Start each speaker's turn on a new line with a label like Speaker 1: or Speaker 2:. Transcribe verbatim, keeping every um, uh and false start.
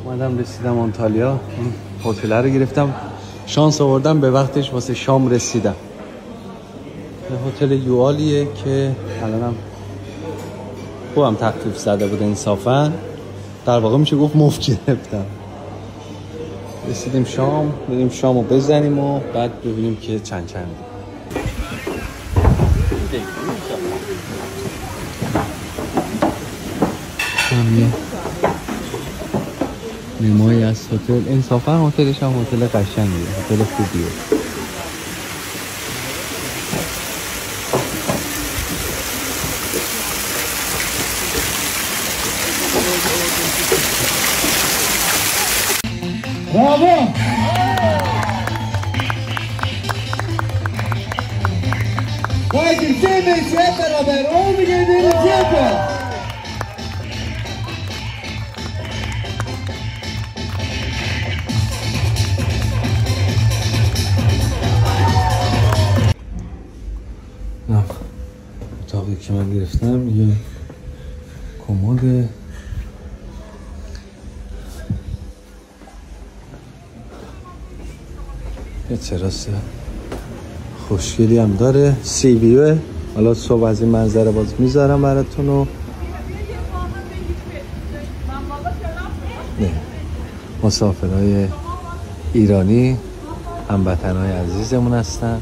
Speaker 1: اومدم رسیدم آنتالیا، هتل رو گرفتم، شانس آوردم به وقتش واسه شام رسیدم. هتل یوالیه که الانم خوبم تخفیف زده بود انصافا، در واقع میشه گفت مفت گرفتم. رسیدیم شام، بریم شامو بزنیم و بعد ببینیم که چند چند همین نمایی از هتل. انصافا هتلش هم هتل قشنگیه، هتل خوبیه.
Speaker 2: Bravo! Vai insieme insieme la Veroni che viene insieme!
Speaker 1: نه اتاقی که من گرفتم یه کمد یه تراس خوشگلی هم داره، سی ویوه. حالا صبح از این منظره باز میذارم براتون. و مسافرهای ایرانی هموطنهای عزیزمون هستن.